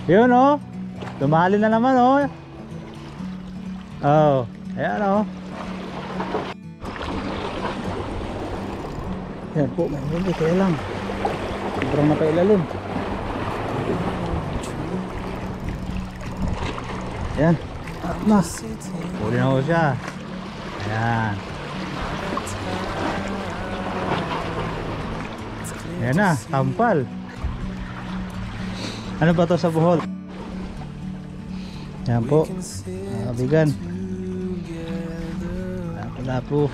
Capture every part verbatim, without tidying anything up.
Yun oh. Lumali na naman oh. Oh, ayan oh. Yan po, may huli kaya lang sobrang napailalim. Ayan. Na. Huli na ko siya. Ayan. Ayan na, tampal. Ano ba to sa buhol? Yan po, mga kabigan. Lapu-lapu.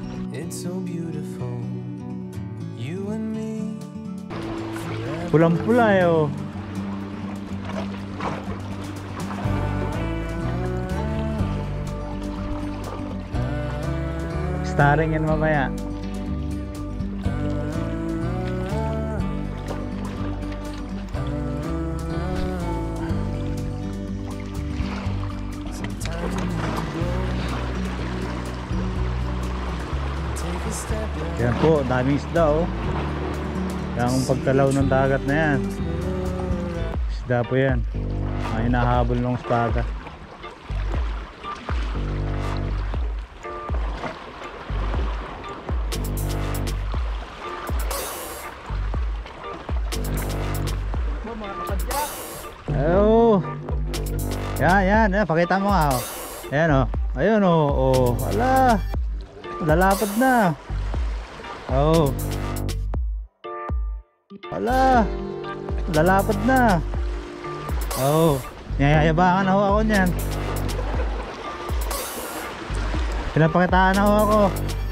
Pulang-pula eh oh. Starring yan mamaya. Yan po, daming isda oh. Yung pagkalaw ng dagat na yan, isda po yan. Ay hinahabol ng ispada. Oh, yan yan, yan. Pakita mo nga oh. Ayan oh, ayun oh, oh. Ala, lalapad na. Oh, ala, lalapad na. Oh, yayabangan na ho ako niyan. Pinapakitaan na ho ako.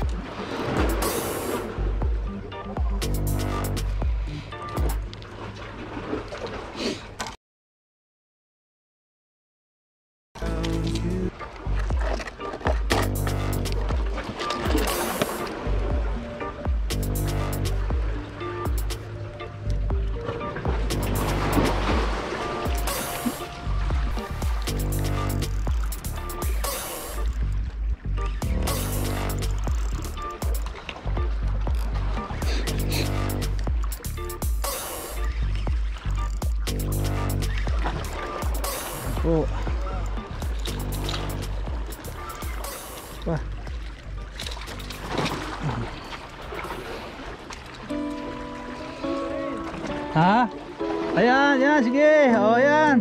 Po. Wah. Ha? Ayan, yan, sige. O, yan.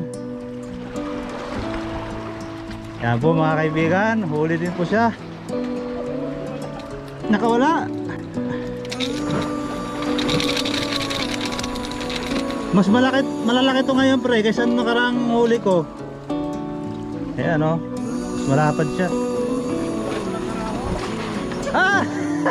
Yan po mga kaibigan, huli din po siya. Nakawala. Mas malaki, malalaki to ngayon pre kaysa nung nakarang huli ko. Ayan o, mas malapad siya. Ah!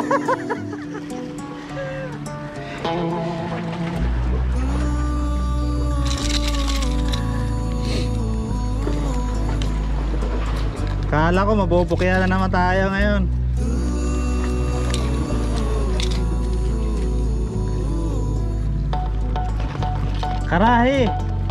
Kala ko mabubukya na naman tayo ngayon. Karahi.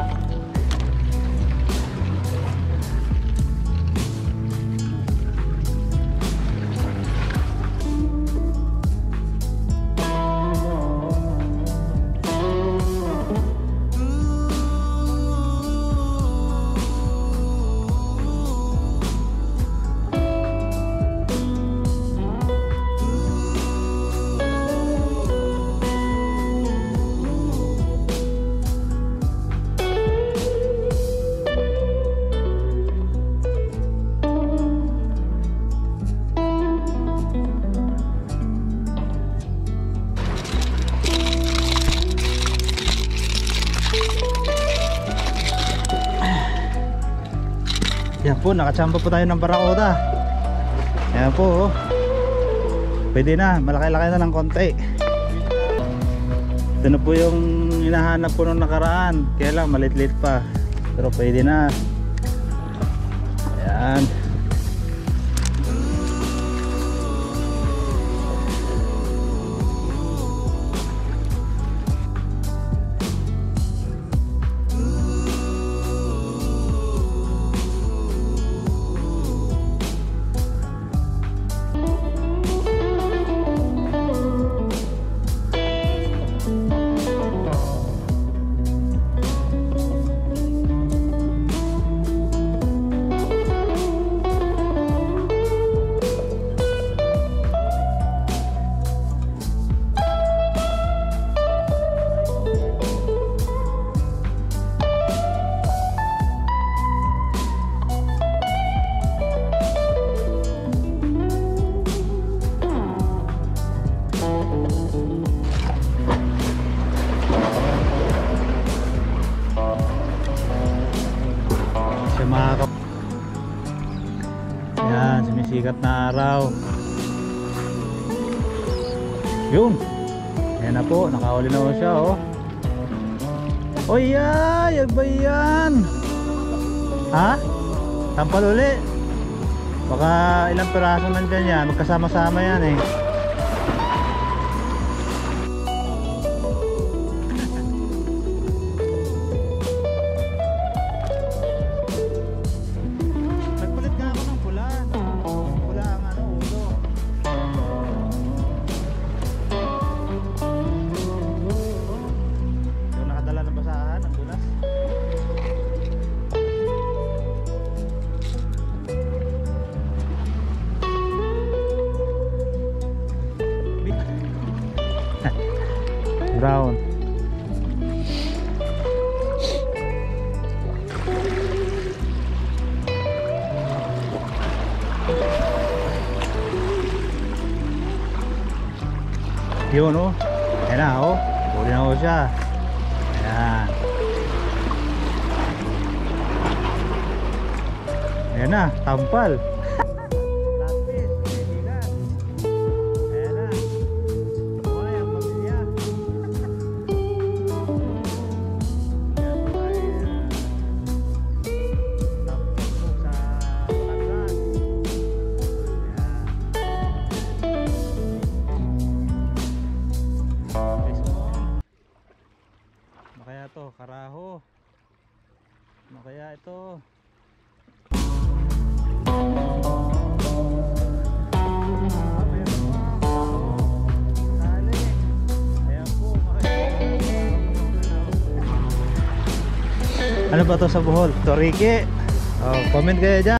Yan po, nakachamba po tayo ng barakuda. Yan po oh. Pwede na, malaki-laki na ng konti. Ito na po yung hinahanap po nung nakaraan. Kaya lang, malit-lit pa. Pero pwede na. Ayan. sikat na araw. Yun. Ayan na po, nakahuli na po siya oh. O yan, yan ba yan? Ha? Tampal uli. Baka ilang piraso nandyan yan, magkasama-sama yan eh. Nagpalit ka ako ng pula. Pula ang ano, ulo. Yung nakadala ng basahan, ang dulas. Brown. Yun oh. Ayan na oh. Huli na oh siya. Ayan. Ayan na, tampal. Kaya to, karaho. Ano kaya ito? Ano ba to sa buhol? Toriki. Oh, comment kayo dyan.